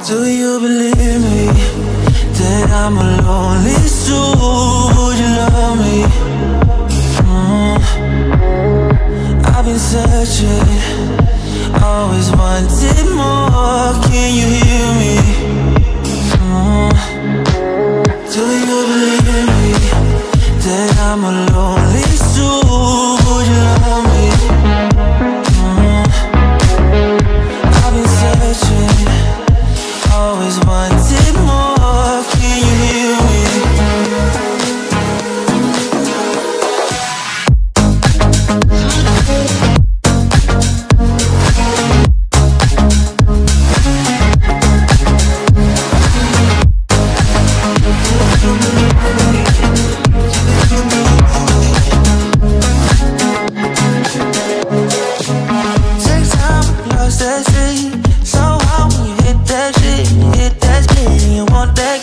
Do you believe me that I'm a lonely soul? Would you love me? I've been searching, always wanted more. Can you hear me? Do you believe me that I'm a lonely soul? Would you love me? I've been searching, always wanted more. Can you hear me? Take time, lost that street. So how when you hit that shit, you hit that speed, and you want that